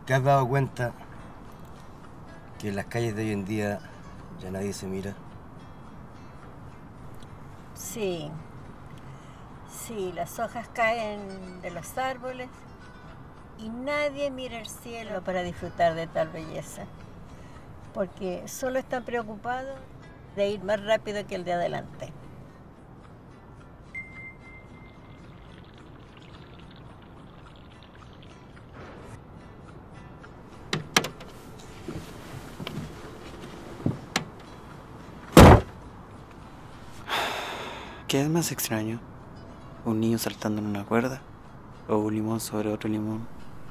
¿Te has dado cuenta que en las calles de hoy en día ya nadie se mira? Sí, sí, las hojas caen de los árboles y nadie mira el cielo para disfrutar de tal belleza, porque solo están preocupados de ir más rápido que el de adelante. ¿Qué es más extraño? ¿Un niño saltando en una cuerda? ¿O un limón sobre otro limón?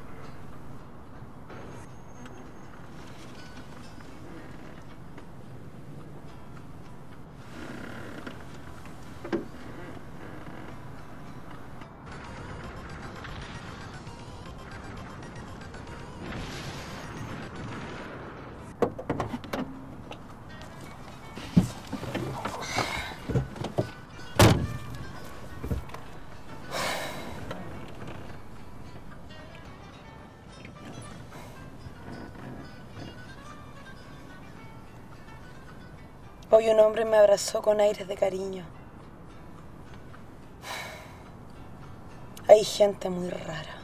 Hoy un hombre me abrazó con aires de cariño. Hay gente muy rara.